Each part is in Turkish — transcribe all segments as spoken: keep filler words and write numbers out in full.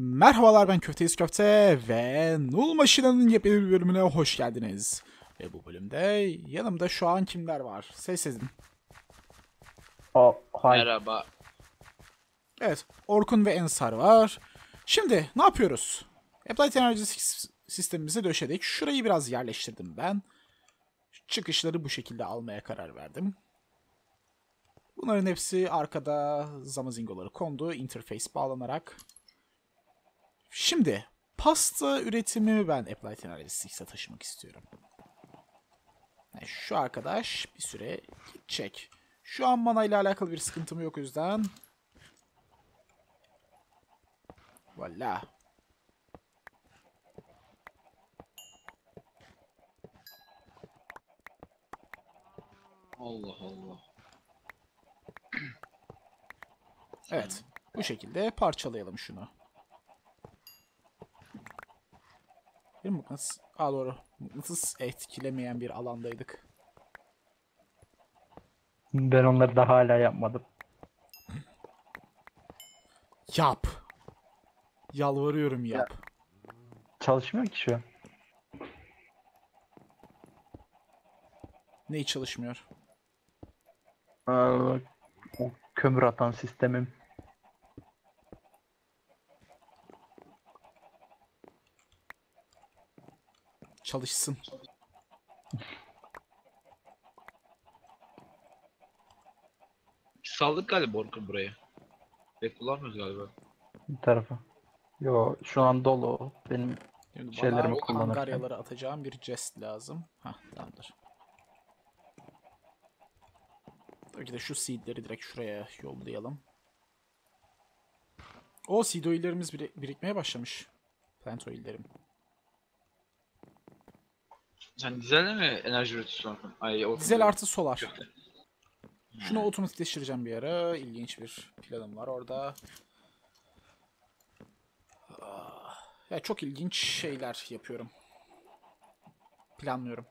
Merhabalar, ben Köfteyiz Köfte ve Null Machine'nin yepyeni bir bölümüne hoş geldiniz. Ve bu bölümde yanımda şu an kimler var? Ses edin. O, hay. Merhaba. Evet, Orkun ve Ensar var. Şimdi ne yapıyoruz? Applied Energy sistemimizi döşedik. Şurayı biraz yerleştirdim ben. Çıkışları bu şekilde almaya karar verdim. Bunların hepsi arkada zamazingoları kondu. Interface bağlanarak. Şimdi pasta üretimimi ben Applied Analytics'e taşımak istiyorum. Yani şu arkadaş bir süre gidecek. Şu an mana ile alakalı bir sıkıntım yok, o yüzden. Voila. Allah Allah. Evet. Bu şekilde parçalayalım şunu. Bir mıknatıs... Aa, doğru. Mıknatıs etkilemeyen bir alandaydık. Ben onları da hala yapmadım. Yap. Yalvarıyorum, yap. Çalışmıyor ki şu an. Neyi çalışmıyor? Ee, o kömür atan sistemim. Çalışsın. Biz saldık galiba Orkun buraya. Pek kullanmıyoruz galiba. Bir tarafa. Yo, şu an dolu. Benim Şimdi şeylerimi bana kullanırken. angaryaları atacağım bir jest lazım. Hah, tamamdır. Tabii ki de şu seedleri direkt şuraya yollayalım. O seed oil'lerimiz biri- birikmeye başlamış. Plant oil'lerim. Sen dizelle mi enerji üretiyorsun Orkun? Ay, Orkun Dizel diyorum. artı solar. Köfte. Şunu otomatikleştireceğim bir ara. İlginç bir planım var orada. Ah, ya çok ilginç şeyler yapıyorum. Planlıyorum.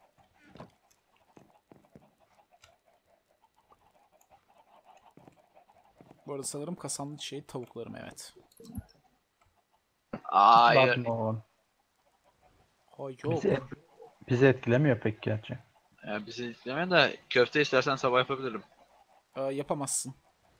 Bu arada sanırım kasanlı şey tavuklarım, evet. Hayır. bakma oğlum. Ha, yok. Bizi, et- bizi etkilemiyor pek gerçi. Ya bizi izlemeyin de köfte istersen sabah yapabilirim. Ee, yapamazsın.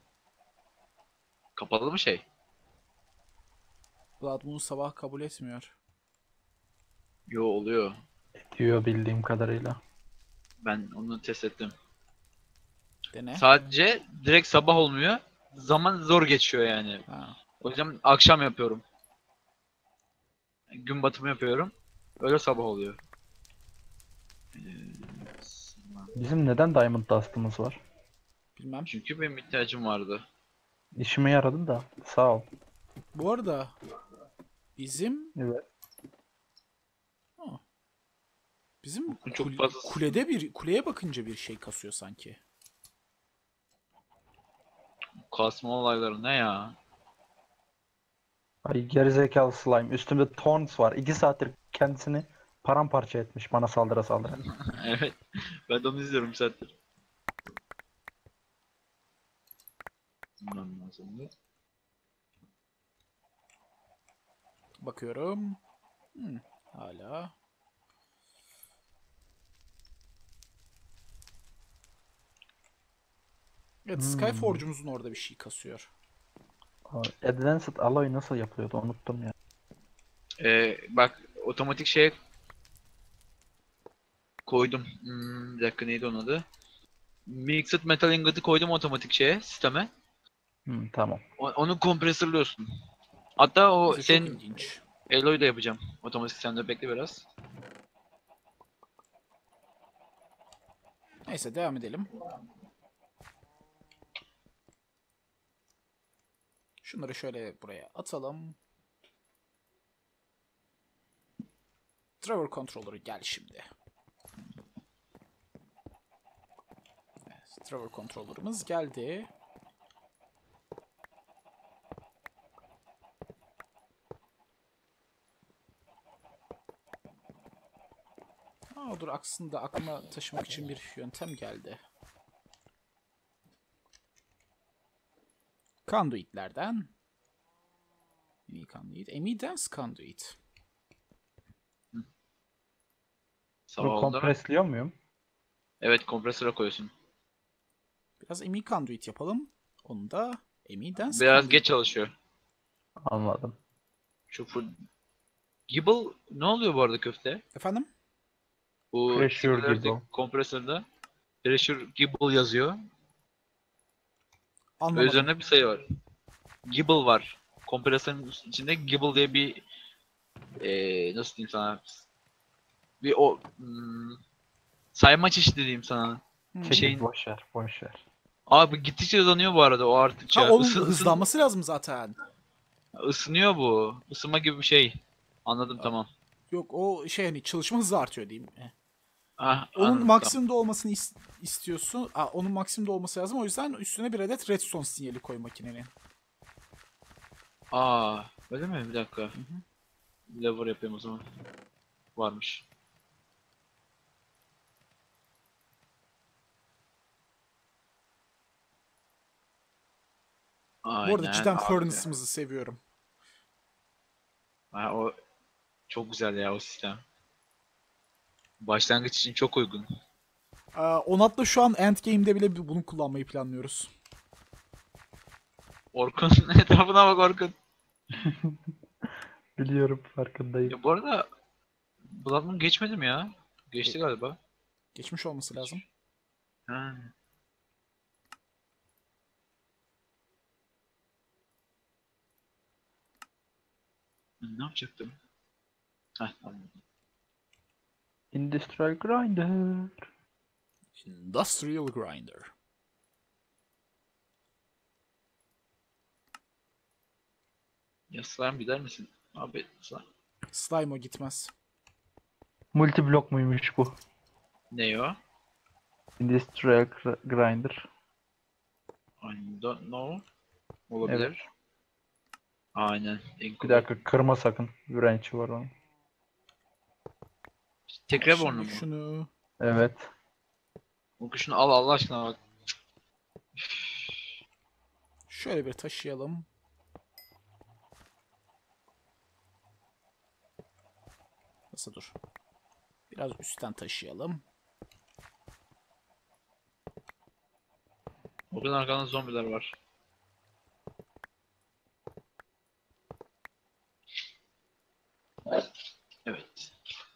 Kapalı mı şey? Blood Moon sabah kabul etmiyor. Yo, oluyor. Diyor bildiğim kadarıyla. Ben onu test ettim. Dene. Sadece direkt sabah olmuyor. Zaman zor geçiyor yani. Ha. O yüzden akşam yapıyorum. Gün batımı yapıyorum. Öyle sabah oluyor. Ee, Bizim neden Diamond Dust'ımız var? Bilmem. Çünkü benim ihtiyacım vardı. İşime yaradı da. Sağ ol. Bu arada bizim Evet. bizim Çok kul- fazla- kulede bir kuleye bakınca bir şey kasıyor sanki. Kasma olayları ne ya? Ay gerizekalı slime. Üstümde Thorns var. İki saattir kendisini paramparça etmiş bana saldıra saldıra. Evet. Ben de onu izliyorum bir saattir. Bilmem lazım. Bakıyorum. Hmm, hala. Evet, Hmm. Skyforge'umuzun orada bir şey kasıyor. Advanced Alloy nasıl yapılıyordu unuttum ya. Ee, bak otomatik şeye koydum. Hmm, bir dakika, neydi onun adı? Mixed Metal Ingot'u koydum otomatik şeye, sisteme. Hmm, tamam. O- onu kompresörlüyorsun. Hatta o Neyse, çok senin ilginç. Eloy'u da yapacağım. Otomatik sistemde, bekle biraz. Neyse, devam edelim. Şunları şöyle buraya atalım. Driver Controller'ı gel şimdi. Evet, Driver Controller'ımız geldi. Aa, dur, aslında aklıma taşımak için bir yöntem geldi. Conduit'lerden Me conduit. Emi-Dense conduit. Sağ Bunu oldu. kompresliyor muyum? Evet, kompresöre koyuyorsun. Biraz Emi conduit yapalım. Onu da Emi-Dense Biraz conduit. geç çalışıyor. Anladım. Şu full... Gibble ne oluyor bu arada köfte? Efendim? Bu Pressure Singularity Gibble. kompresörde Pressure Gibble yazıyor. Ve Anlamadım. üzerine bir sayı var. Gibble var. Kompresörün içinde Gibble diye bir eee nasıl diyeyim sana? Bir o hmm, sayma çeşidi diyeyim sana. Hmm. Bir Çekil şeyin... boş ver, boş ver. Abi gittikçe hızlanıyor bu arada o arttıkça. Ha onun Isı- ısın- hızlanması lazım zaten. ısınıyor bu. Isınma gibi bir şey. Anladım, tamam. Yok o şey hani çalışma hızı artıyor diyeyim. Eh. Ah, Onun anladım, maksimumda olmasını is- istiyorsun. Aa, onun maksimumda olması lazım. O yüzden üstüne bir adet redstone sinyali koy makinenin. tamam. Aa, öyle mi? Bir dakika. Lever yapayım o zaman. Varmış. Aynen, Bu arada cidden abi. furnace'ımızı seviyorum. Ha, o çok güzel ya o sistem. Başlangıç için çok uygun. Aa, Onat'la şu an endgame'de bile bunu kullanmayı planlıyoruz. Orkun etrafına bak Orkun. Biliyorum, farkındayım. Ya bu arada Bloodmoon geçmedi mi ya? Geçti Ge- galiba. Geçmiş olması lazım. Ha. Ne yapacaktım? Heh, anladım. Industrial Grinder. Industrial Grinder. Ya slime gider misin? Abi slime. Slime o gitmez. Multiblok muymuş bu? Ne o? Industrial Gr- Grinder. I don't know. Olabilir. Evet. Aynen. En Bir kolay. dakika, kırma sakın. Wrench'i var onun. Tekrar Şimdi bornu mu? şunu... Evet. Orkun şunu al Allah aşkına bak. Şöyle bir taşıyalım. Nasıl dur? Biraz üstten taşıyalım. Orkun arkanda zombiler var. Evet.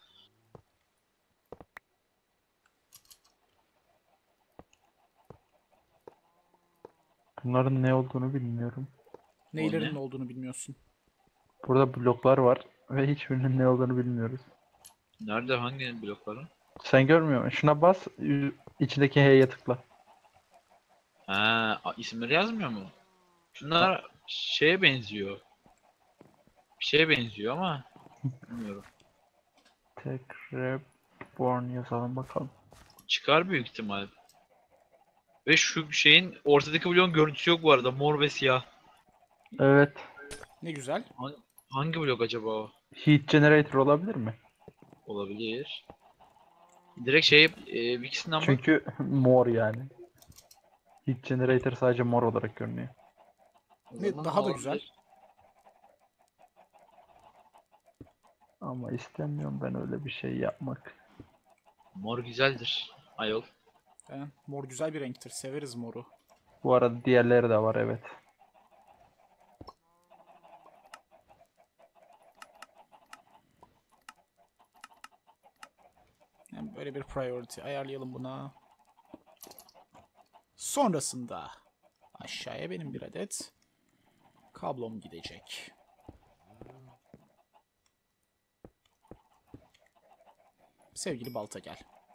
Bunların ne olduğunu bilmiyorum. Neylerin ne? ne olduğunu bilmiyorsun. Burada bloklar var ve hiçbirinin ne olduğunu bilmiyoruz. Nerede, hangi blokları? Sen görmüyor musun? Şuna bas, ü- içindeki H'ye tıkla. Ha, a- isimleri yazmıyor mu? Şunlar şeye benziyor. Bir şeye benziyor ama bilmiyorum. Tek Reborn yazalım bakalım. Çıkar büyük ihtimal. Ve şu şeyin ortadaki bloğun görüntüsü yok bu arada. Mor ve siyah. Evet. Ne güzel. Han- Hangi blok acaba o? Heat Generator olabilir mi? Olabilir. Direkt şey e, ikisinden bak. Çünkü mor yani. Heat Generator sadece mor olarak görünüyor. O Ne, zaman daha da olabilir. güzel. Ama istemiyorum ben öyle bir şey yapmak. Mor güzeldir. Ayol. Yani mor güzel bir renktir. Severiz moru. Bu arada diğerleri de var, evet. Yani böyle bir priority ayarlayalım buna. Sonrasında aşağıya benim bir adet kablom gidecek. Sevgili balta gel.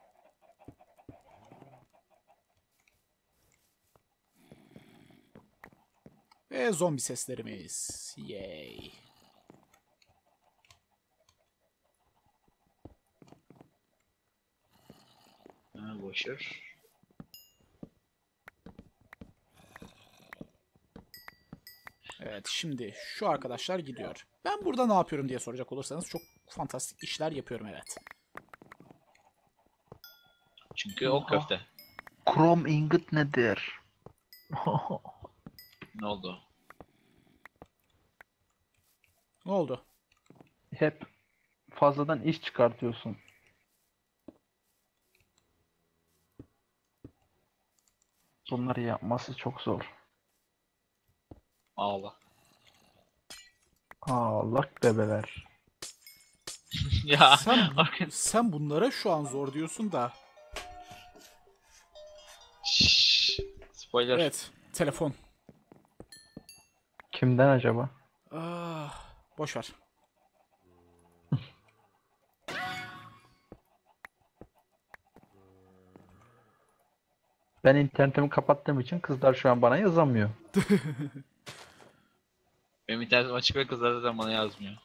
Ve zombi seslerimiz. Yay. Ha, boşver. Evet şimdi şu arkadaşlar gidiyor. Ben burada ne yapıyorum diye soracak olursanız çok fantastik işler yapıyorum, evet. Çünkü o köfte. Chrome ingot nedir? Ne oldu? Ne oldu? Hep fazladan iş çıkartıyorsun. Bunları yapması çok zor. Allah. Allah bebeler. Ya. Sen, sen bunlara şu an zor diyorsun da. Şşş. Spoiler. Evet. Telefon. Kimden acaba? Ah, boş ver. Ben internetimi kapattığım için kızlar şu an bana yazamıyor. Benim internetim açık ve kızlar zaten bana yazmıyor.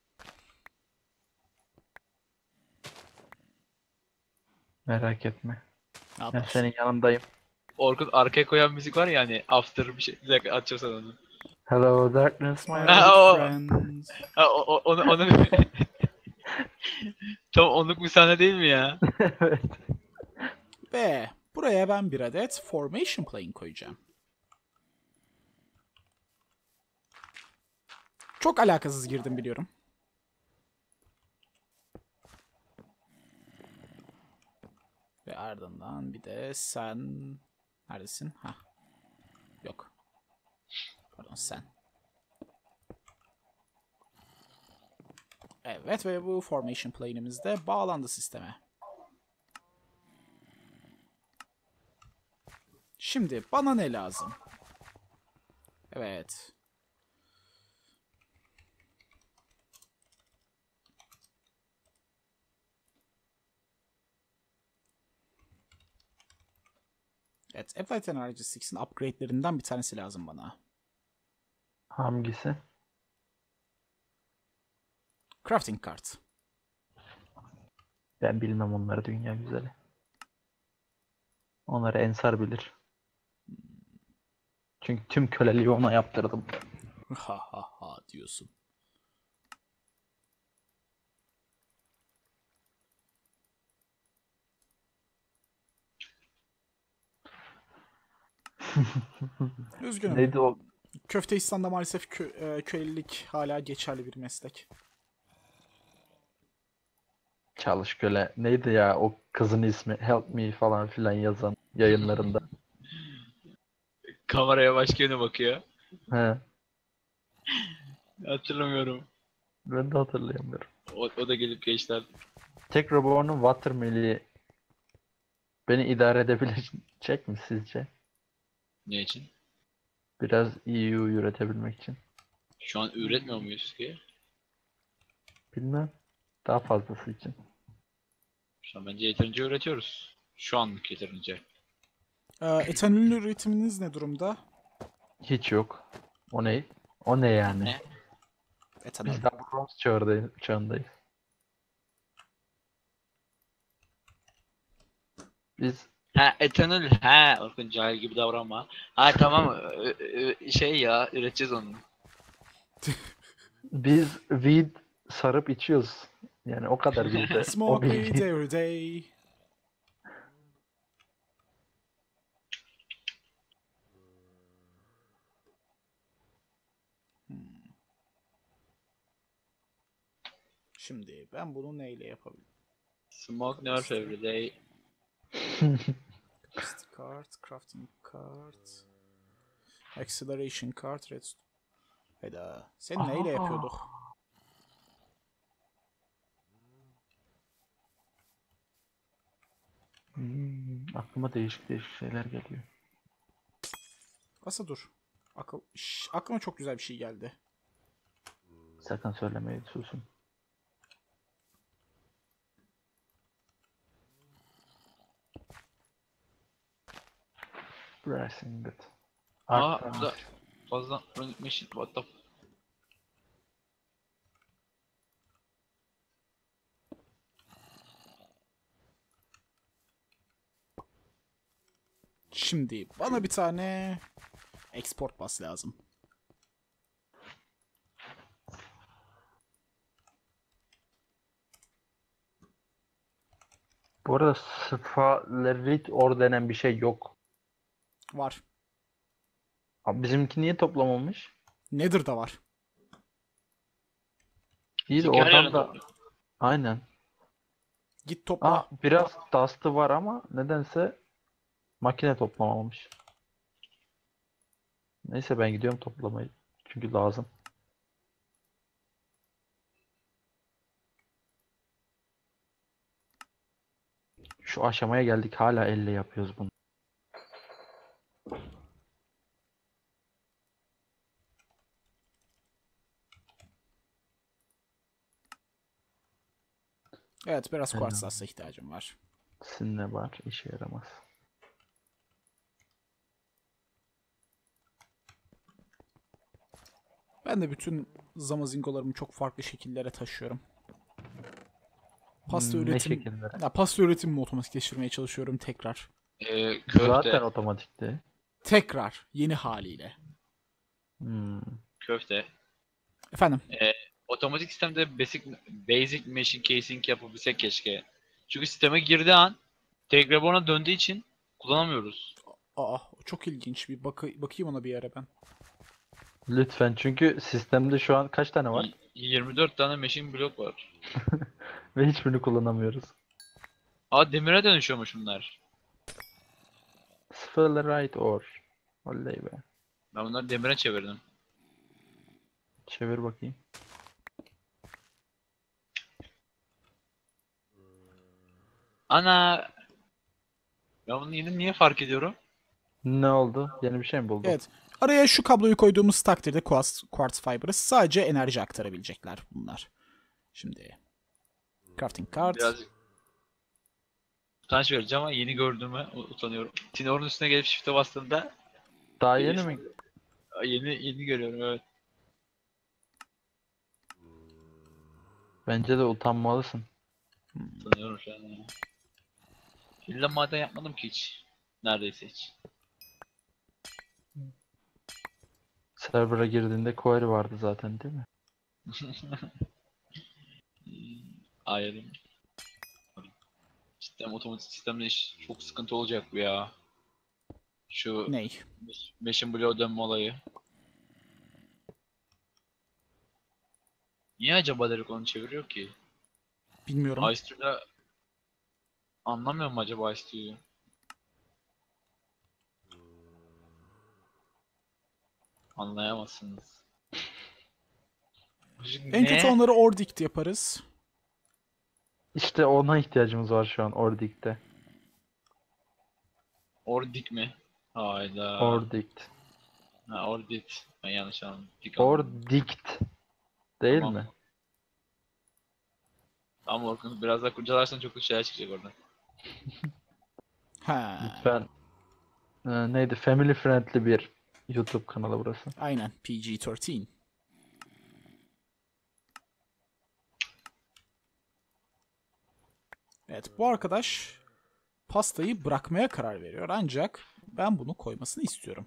Merak etme. Ne Ben yaparsın? senin yanındayım. Orkun arkaya koyan müzik var ya hani after bir şey. Bir dakika açacağım sana onu. Hello darkness my My old Ha, o- friends. Ha, o, o, onu, onu... Tam onluk bir sahne değil mi ya? Evet. Ve buraya ben bir adet formation plane koyacağım. Çok alakasız girdim biliyorum. Ve ardından bir de sen... Neredesin? Ha. Yok. Pardon sen. Evet ve bu formation plane'imiz de bağlandı sisteme. Şimdi bana ne lazım? Evet. Evet, Applied Energy altının upgrade'lerinden bir tanesi lazım bana. Hangisi? Crafting kart. Ben bilmem onları dünya güzeli. Onları Ensar bilir. Çünkü tüm köleliği ona yaptırdım. Ha ha ha diyorsun. Üzgünüm. Neydi o? Köfteistan'da maalesef kö- e, kölelik hala geçerli bir meslek. Çalış köle. Neydi ya o kızın ismi? Help me falan filan yazan yayınlarında. Kameraya başka yöne bakıyor. He. Hatırlamıyorum. Ben de hatırlayamıyorum. O, o da gelip geçti. Tek Robo'nun Watermel'i beni idare edebilecek mi sizce? Ne için? Biraz E U üretebilmek için. Şu an üretmiyor muyuz ki? Bilmem. Daha fazlası için. Şu an bence yeterince üretiyoruz. Şu anlık yeterince. Ee, etanolün üretiminiz ne durumda? Hiç yok. O ne? O ne yani? Ne? Etanol. Biz daha bronz çağındayız. çağındayız. Biz Ha etanol. Ha Orkun cahil gibi davranma. Ha tamam. Ö- ö- şey ya üreteceğiz onu. biz weed sarıp içiyoruz. Yani o kadar bizde. o Smoke weed bilgi. every day. Hmm. Şimdi ben bunu neyle yapabilirim? Smoke nerf every day. Capacity card, crafting card, acceleration card, redstone. Hayda. Sen neyle Aa. yapıyorduk? Hmm, aklıma değişik değişik şeyler geliyor. Asa dur. Akıl, Şş, aklıma çok güzel bir şey geldi. Sakın söylemeyin, susun. Bracing good. Aa Arttırma. burada fazla running machine. What the f- Şimdi bana bir tane export bus lazım. Bu arada Sphalerite or denen bir şey yok. Var. Abi bizimki niye toplamamış? Nether'da var. İyi de Çünkü her oradan yerden da topluyor. aynen. Git topla. Ah biraz dust'ı var ama nedense makine toplamamış. Neyse ben gidiyorum toplamayı. Çünkü lazım. Şu aşamaya geldik hala elle yapıyoruz bunu. Evet, biraz Helal. kuartz dust'a ihtiyacım var. Sinne var işe yaramaz. Ben de bütün zamazingolarımı çok farklı şekillere taşıyorum. Pasta Hmm, ne üretim şekillere? ya pasta üretimimi otomatikleştirmeye çalışıyorum tekrar. Ee, Zaten köfte. otomatikti. Tekrar yeni haliyle. Hmm. Köfte. Efendim. Ee, otomatik sistemde basic, basic machine casing yapabilsek keşke. Çünkü sisteme girdiği an tekrar ona döndüğü için kullanamıyoruz. Aa, o çok ilginç. Bir bak bakayım ona bir ara ben. Lütfen çünkü sistemde şu an kaç tane var? Y- yirmi dört tane machine block var. Ve hiçbirini kullanamıyoruz. Aa, demire dönüşüyormuş bunlar. Sphelerite ore. Oley be. Ben bunları demire çevirdim. Çevir bakayım. Ana! Ben bunu yine niye fark ediyorum? Ne oldu? Yeni bir şey mi buldun? Evet. Araya şu kabloyu koyduğumuz takdirde quartz, quartz fiber'ı sadece enerji aktarabilecekler bunlar. Şimdi crafting card. Birazcık utanç verici ama yeni gördüğüme u- utanıyorum. Tinor'un üstüne gelip shift'e bastığımda Daha e, yeni mi? yeni yeni görüyorum, evet. Bence de utanmalısın. Utanıyorum şu an ya. İlla maden yapmadım ki hiç. Neredeyse hiç. Server'a girdiğinde query vardı zaten değil mi? Ayrım. Cidden otomatik sistemde iş çok sıkıntı olacak bu ya. Şu Ney? Machine Blow dönme olayı. Niye acaba Derek onu çeviriyor ki? Bilmiyorum. Ice True'da anlamıyor mu acaba Ice True'yu? Anlayamazsınız. En kötü Ne? onları ordict yaparız. İşte ona ihtiyacımız var şu an Ordic'te. Ordik mi? Hayda. Ordict. Ha, Ordit. Ben yanlış anladım. Dik anladım. Ordict. Değil Tamam. mi? Tamam Orkun, biraz daha kurcalarsan çok şeyler çıkacak oradan. Ha, Lütfen. Ee, neydi? Family friendly bir YouTube kanalı burası. aynen P G on üç. Evet, bu arkadaş pastayı bırakmaya karar veriyor ancak ben bunu koymasını istiyorum.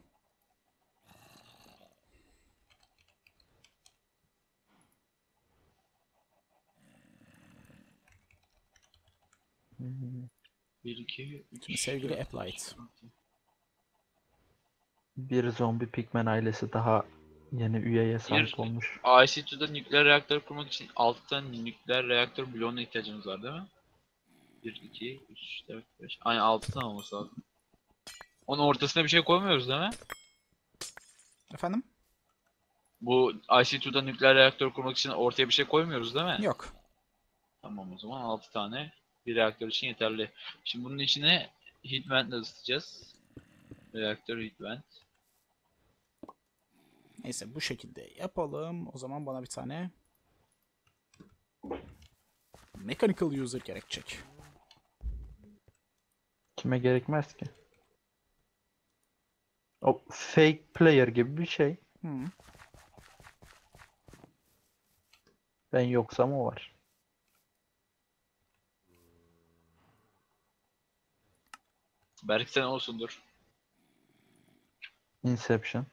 bir, iki, üç, Şimdi sevgili dört, Applied. beş, altı. Bir zombi pigmen ailesi daha yeni üyeye Bir sahip olmuş. I C iki'de nükleer reaktör kurmak için altı tane nükleer reaktör bloğuna ihtiyacımız var değil mi? bir, iki, üç, dört, beş. Aynen altı tane olması lazım. Onun ortasına bir şey koymuyoruz değil mi? Efendim? Bu I C iki'de nükleer reaktör kurmak için ortaya bir şey koymuyoruz değil mi? Yok. Tamam, o zaman altı tane bir reaktör için yeterli. Şimdi bunun içine heat vent ısıtacağız. Reaktör heat vent. Neyse bu şekilde yapalım. O zaman bana bir tane mechanical user gerekecek. Kime gerekmez ki? O fake player gibi bir şey. Hmm. Ben yoksam o var. Belki sen olsundur. Inception.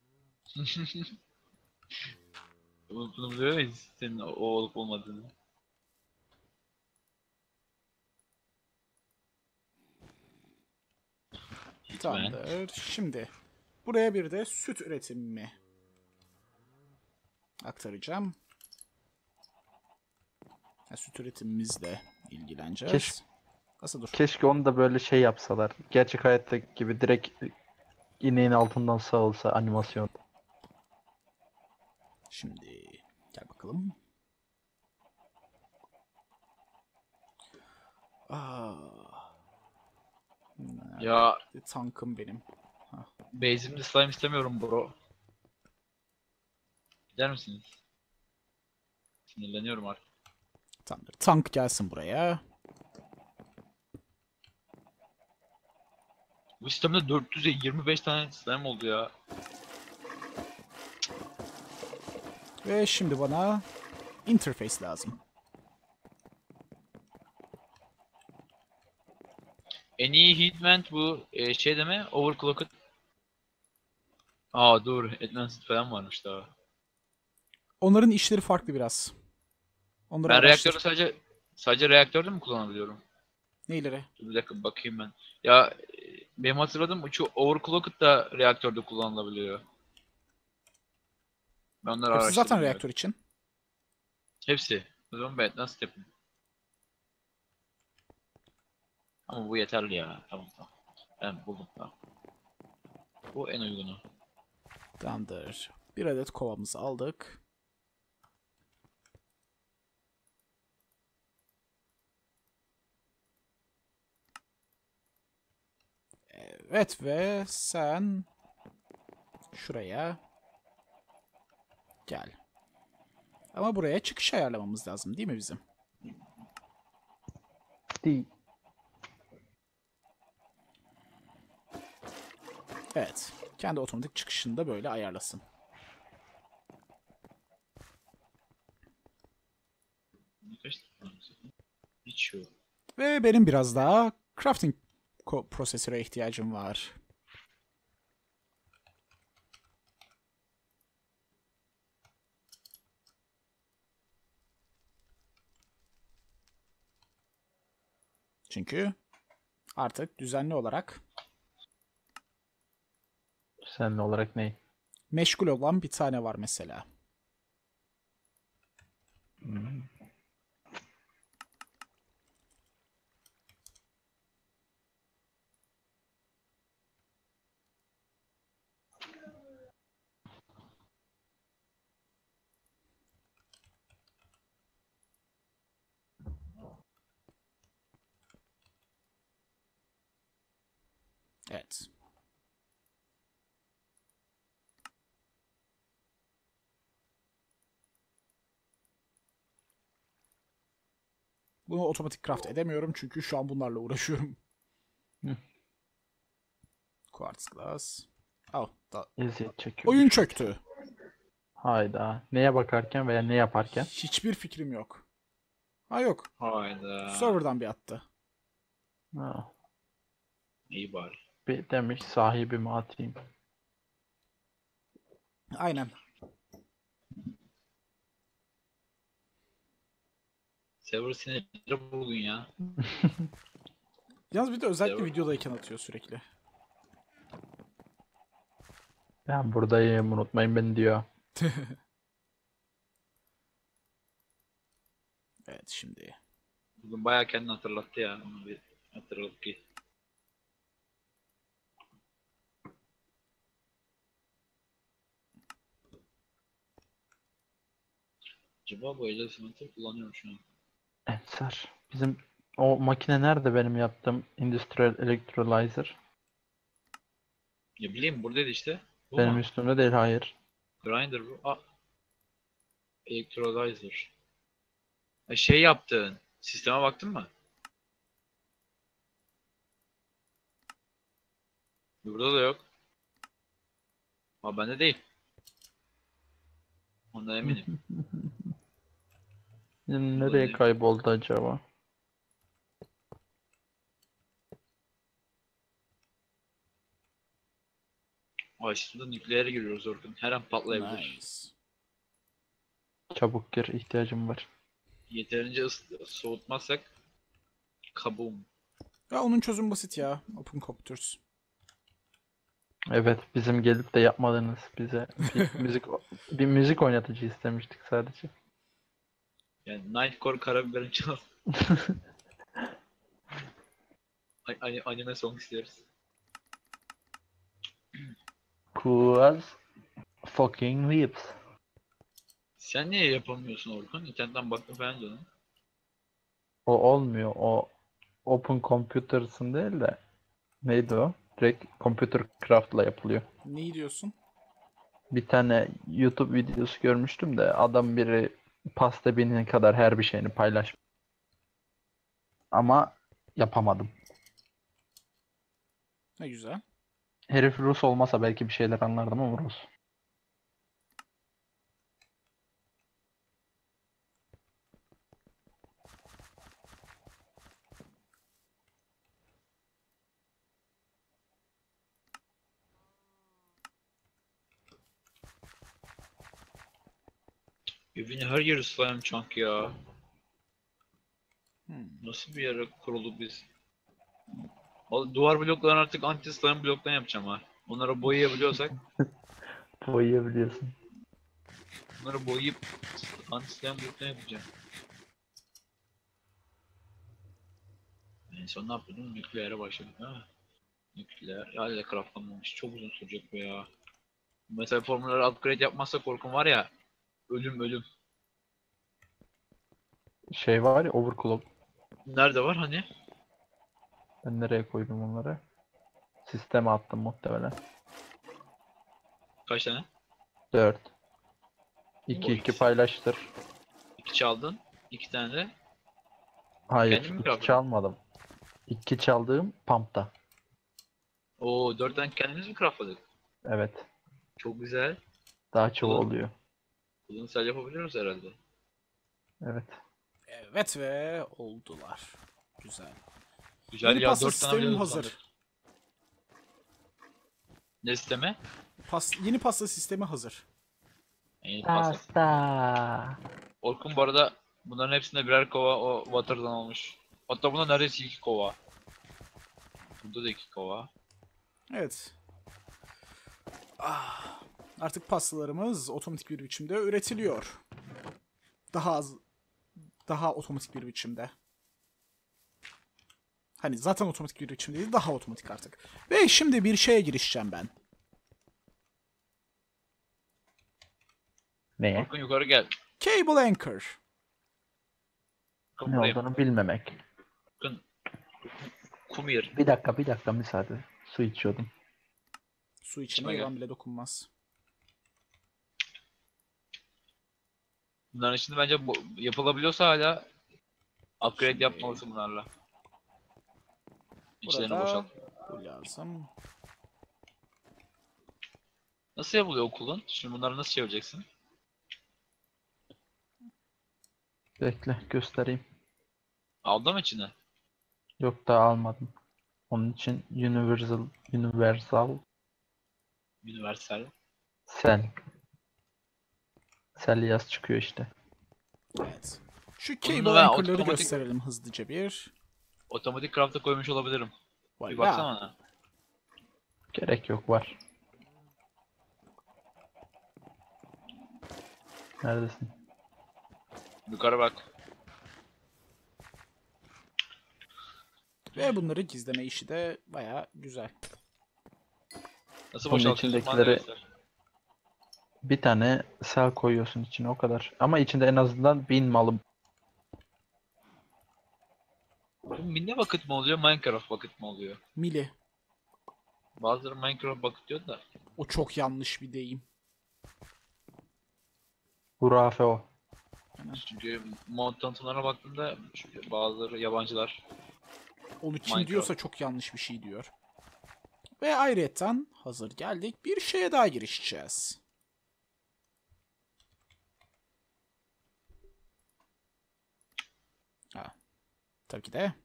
Bunu, bunu biliyor muyuz? Senin o o olup olmadığını. Heat vent. Tamamdır. Şimdi buraya bir de süt üretimimi aktaracağım. Ha, süt üretimimizle ilgileneceğiz. Keşke- Nasıl dur? Keşke onu da böyle şey yapsalar. Gerçek hayattaki gibi direkt ineğin altından sağılsa animasyon. Şimdi gel bakalım. Aa, Ya tankım benim. base'imde slime istemiyorum bro. Gider misiniz? Sinirleniyorum artık. Tamamdır. Tank gelsin buraya. Bu sistemde dört yüz yirmi beş tane slime oldu ya. Ve şimdi bana interface lazım. En iyi heat vent bu e, şey deme overclocked. Aa dur, advanced falan varmış daha. Onların işleri farklı biraz. Onları Ben araştır. reaktörü sadece sadece reaktörde mi kullanabiliyorum? Neyleri? Dur bir dakika bakayım ben. Ya e, benim hatırladığım şu overclocked da reaktörde kullanılabiliyor. Ben onları Hepsi araştırdım. zaten ya. reaktör için. Hepsi. O zaman ben nasıl yapayım? Ama bu yeterli ya. Tamam tamam. Ben buldum tamam. Bu en uygunu. Tamamdır. Bir adet kovamızı aldık. Evet ve sen şuraya gel. Ama buraya çıkış ayarlamamız lazım değil mi bizim? Değil. Evet. Kendi otomatik çıkışını da böyle ayarlasın. Kaç tane? Hiç yok. Ve benim biraz daha crafting ko- prosesöre ihtiyacım var. Çünkü artık düzenli olarak Seninle olarak ne? meşgul olan bir tane var mesela. Hmm. Evet. Bunu otomatik craft edemiyorum çünkü şu an bunlarla uğraşıyorum. Hı. Quartz glass. Oh, da. Eziyet çekiyor. Oyun çöktü. Hayda. Neye bakarken veya ne yaparken? Hiçbir fikrim yok. Ha yok. Hayda. Server'dan bir attı. Ha. İyi bari. Bir demiş sahibimi atayım. Aynen. Server sinirleri bugün ya. Yalnız bir de özellikle Server- videodayken atıyor sürekli. Ben buradayım unutmayın beni diyor. Evet şimdi. Bugün bayağı kendini hatırlattı ya. Onu bir hatırladık ki. Acaba bu Ejder Cementer kullanıyorum şu an. Ensar. Bizim o makine nerede benim yaptığım Industrial Electrolyzer? Ya bileyim buradaydı işte. Bu Benim mu? üstümde değil hayır. Grinder bu. Aa. Electrolyzer. Ha, şey yaptın. Sisteme baktın mı? Burada da yok. Ama bende değil. Ondan eminim. Nereye Olabilir. kayboldu acaba? Ay şimdi nükleere giriyoruz Orkun. Her an patlayabilir. Nice. Çabuk gir ihtiyacım var. Yeterince ıs- soğutmazsak kabuğum. Ya onun çözüm basit ya. Open Computers. Evet bizim gelip de yapmadınız bize bir müzik bir müzik oynatıcı istemiştik sadece. Yani Nightcore karabiberin çal. Ay- ay- Anime song isteriz. Kuaz fucking lips. Sen niye yapamıyorsun Orkun? İnternetten baktım falan canım. O olmuyor. O Open Computers'ın değil de neydi o? Direkt Computer Craft'la yapılıyor. Neyi diyorsun? Bir tane YouTube videosu görmüştüm de adam biri pasta binine kadar her bir şeyini paylaşmış. Ama yapamadım. Ne güzel. Herif Rus olmasa belki bir şeyler anlardım ama Rus. Evin her yeri slime chunk ya. Hmm. Nasıl bir yere kurulduk biz? O duvar bloklarını artık anti slime bloktan yapacağım ha. Onları boyayabiliyorsak Boyayabiliyorsun. bunları boyayıp anti slime bloktan yapacağım. En son ne yapıyordum? Nükleere başladık ha. Nükleer. Hala craftlanmamış. Çok uzun sürecek bu ya. Mesela formülleri upgrade yapmazsa korkum var ya. Ölüm ölüm. Şey var ya overclock. Nerede var hani? Ben nereye koydum onları? Sisteme attım muhtemelen. Kaç tane? dört. O iki iki ikisi. paylaştır. İki çaldın. İki tane de. Hayır, Kendin mi iki craftladın? çalmadım. iki çaldığım pump'ta. Oo dört tane kendimiz mi craftladık? Evet. Çok güzel. Daha çoğu Kullan oluyor. Kullanırsal yapabiliyoruz herhalde. Evet. Evet ve oldular. Güzel. Güzel Yeni ya, pasta dört tane sistemim bile hazır. hızlandık. Ne sistemi? Pas yeni pasta sistemi hazır. En iyi pasta. Pasta. Orkun bu arada bunların hepsinde birer kova o water'dan olmuş. Hatta bunda neredeyse iki kova. Burada da iki kova. Evet. Ah, artık pastalarımız otomatik bir biçimde üretiliyor. Daha az, daha otomatik bir biçimde. Hani zaten otomatik bir biçimde değil, daha otomatik artık. Ve şimdi bir şeye girişeceğim ben. Neye? Orkun yukarı gel. Cable Anchor. Orkun Ne buraya. olduğunu bilmemek. Orkun. Kum yer. Bir dakika bir dakika müsaade. Su içiyordum. Su içine İçime yılan gel. bile dokunmaz. Bunların içinde bence bu- yapılabiliyorsa hala upgrade Şimdi- yapmalısın bunlarla. İçlerini boşalt. Burada bu lazım. Nasıl yapılıyor okulun? Şimdi bunları nasıl çevireceksin? Bekle göstereyim. Aldın mı içine? Yok daha almadım. Onun için universal universal Universal. cell. Cell yaz çıkıyor işte. Evet. Şu Bunu cable da ben anchor'ları otomatik- gösterelim hızlıca bir. Otomatik craft'a koymuş olabilirim. Bir Voilà. baksana ona. Gerek yok var. Neredesin? Yukarı bak. Ve bunları gizleme işi de baya güzel. Nasıl Bunun boşaltıyorsun? Bana da içindekileri- göster. Bir tane cell koyuyorsun içine o kadar. Ama içinde en azından bin malı. Bu mini bucket mi oluyor, Minecraft bucket mi oluyor? Mili. Bazıları Minecraft bucket diyor da. O çok yanlış bir deyim. Hurafe o. Çünkü mod tanıtımlarına baktığımda çünkü bazıları yabancılar. Onu kim Minecraft. diyorsa çok yanlış bir şey diyor. Ve ayrıyetten hazır geldik bir şeye daha girişeceğiz. Ha. Tabii ki de.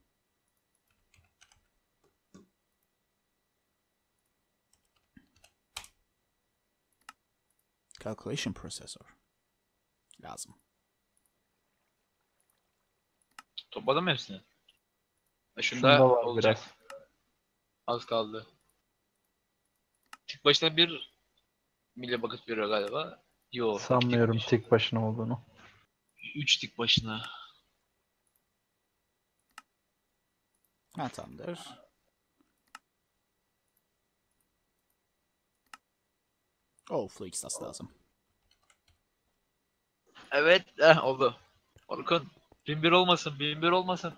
Calculation processor. Lazım. Topladım mı hepsini? E şunda, Şunda var olacak. biraz. Az kaldı. Tek başına bir milli bucket veriyor galiba. Yo. Sanmıyorum tek- tek başına olduğunu. üç tik başına. Ha tamamdır. Oh, Flux das lazım. Evet, eh, oldu. Orkun, bin bir olmasın, bin bir olmasın.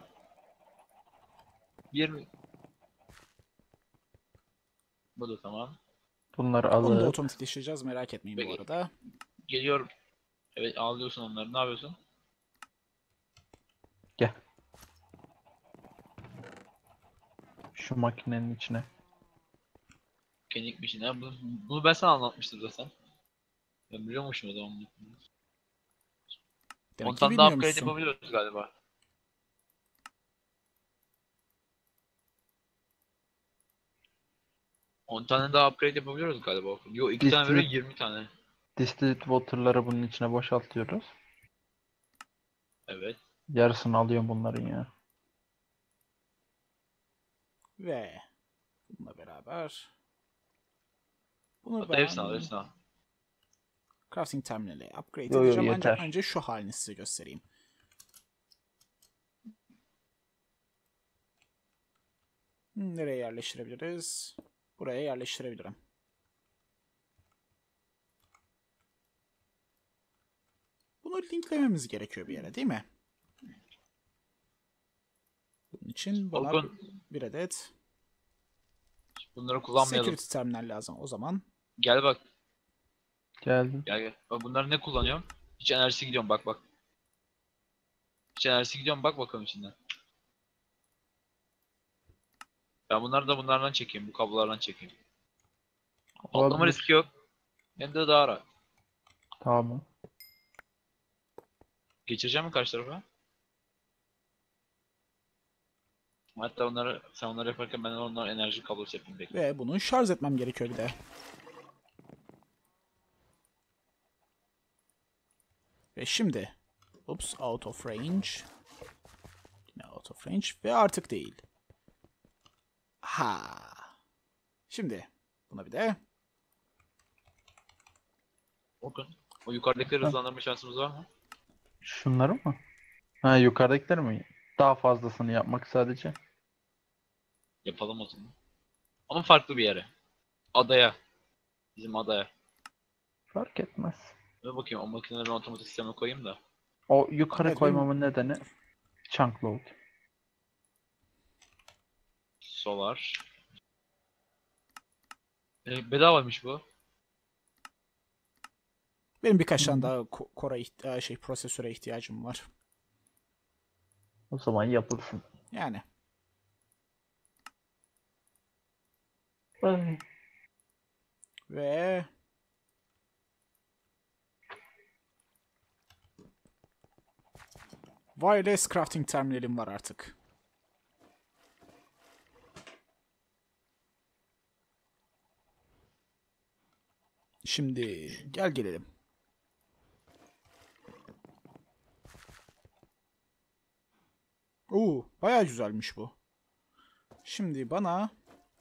yirmi. Bu da tamam. Bunları Onu da alıp otomatikleştireceğiz, merak etmeyin bu Peki. arada. Geliyorum. Evet, ağlıyorsun onları. Ne yapıyorsun? gel. Şu makinenin içine. Kenik bir şey. Ne? Bunu, bunu ben sana anlatmıştım zaten. Ben biliyormuşum o zaman bunu. Demek on ki tane daha upgrade bilmiyormuşsun. yapabiliyoruz galiba. on tane daha upgrade yapabiliyoruz galiba. Yo, iki tane veriyor, Distilled, yirmi tane. distilled water'ları bunun içine boşaltıyoruz. Evet. Yarısını alıyorum bunların ya. Ve bununla beraber bunu Hatta hepsini al, ben hepsini al. crafting terminale upgrade Yo, yo, edeceğim, ancak yeter. önce şu halini size göstereyim. Hmm, Nereye yerleştirebiliriz? Buraya yerleştirebilirim. Bunu linklememiz gerekiyor bir yere, değil mi? Bunun için bana Orkun, bir adet bunları kullanmayalım. security terminal lazım. O zaman Gel bak, Geldim. gel gel. Bak, bunları ne kullanıyorum? Hiç enerjisi gidiyorum, bak bak. Hiç enerjisi gidiyorum, bak bakalım içinden. Ben bunları da bunlardan çekeyim, bu kablolardan çekeyim. Patlama Olabilir. riski yok. Hem de daha rahat. Tamam. Geçireceğim mi karşı tarafa? Hatta onları, sen onları yaparken ben onlara enerji kablosu yapayım, bekle. ve bunu şarj etmem gerekiyor bir de. Ve şimdi oops, out of range. Yine out of range ve artık değil. Ha. Şimdi buna bir de Orkun, o yukarıdakileri Ha. hızlandırma şansımız var mı? Şunları mı? Ha, yukarıdakileri mi? Daha fazlasını yapmak sadece. Yapalım o zaman. Ama farklı bir yere. Adaya. Bizim adaya. Fark etmez. Dur bakayım, o makineleri otomatik sisteme koyayım da. O yukarı Evet, koymamın nedeni chunk load. Solar. E, bedavaymış bu. benim birkaç tane daha ko- Core iht- şey prosesöre ihtiyacım var. O zaman yapılsın. Yani Ay. ve wireless crafting terminalim var artık. Şimdi gel gelelim. Oo, bayağı güzelmiş bu. Şimdi bana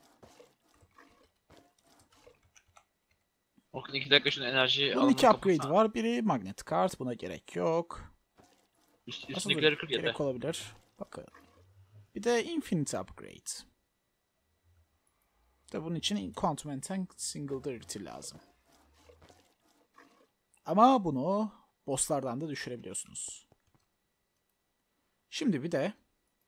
Orkun, iki dakika şunu enerji bunun alanını iki upgrade kapatsana. var. Biri magnet kart. Buna gerek yok. Üst, Aslında üstündekileri kır yeter. gerek olabilir. Bakın. Bir de infinite upgrade. İşte bunun için quantum and tank singularity lazım. Ama bunu bosslardan da düşürebiliyorsunuz. Şimdi bir de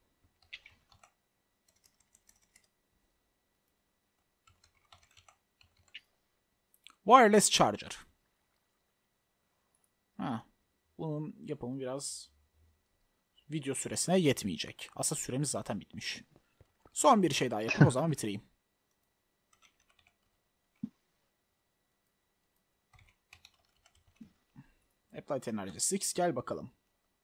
wireless charger. Ha, bunun yapımı biraz video süresine yetmeyecek. Aslında süremiz zaten bitmiş. Son bir şey daha yapıp o zaman bitireyim. Applied Energy altı, gel bakalım.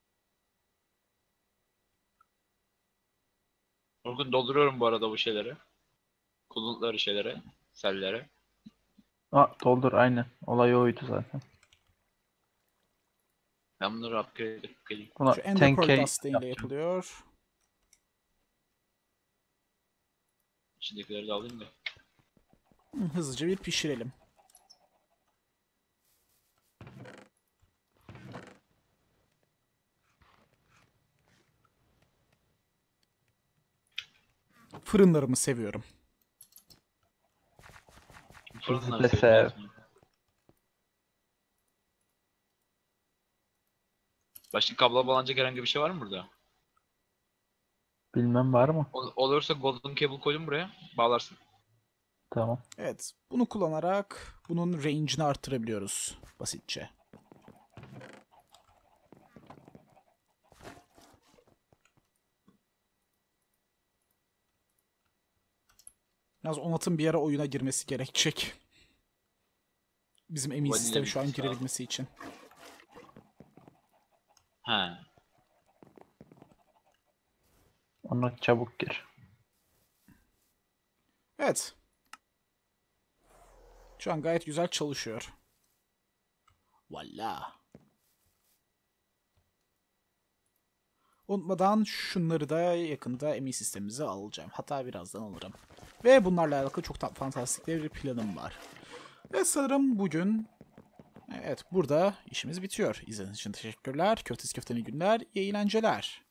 Orkun, dolduruyorum bu arada bu şeyleri. Kullandıkları şeylere. Sellere. Ha, doldur aynen. Olay oydu zaten. Ben bunları upgrade edip geleyim. Buna Şu Ender on Pearl K Dust ile yapacağım. yapılıyor. İçindekileri de alayım da. Hı, hızlıca bir pişirelim. fırınlarımı seviyorum. Fırınlar de seviyoruz. Başka kablo bağlanacak herhangi bir şey var mı burada? Bilmem var mı? Ol- olursa golden cable koydum buraya. Bağlarsın. Tamam. Evet, bunu kullanarak bunun range'ini arttırabiliyoruz basitçe. Yalnız Onat'ın bir ara oyuna girmesi gerekecek. Bizim emin Vanilla sistemi şu an bilgisi abi. girebilmesi için. He. Ona çabuk gir. Evet. Şu an gayet güzel çalışıyor. Valla. Unutmadan şunları da yakında emin sistemimize alacağım. Hatta birazdan alırım. Ve bunlarla alakalı çok ta- fantastik bir planım var. Ve sanırım bugün... Evet, burada işimiz bitiyor. İzlediğiniz için teşekkürler. Köftesi köfteni günler, iyi eğlenceler.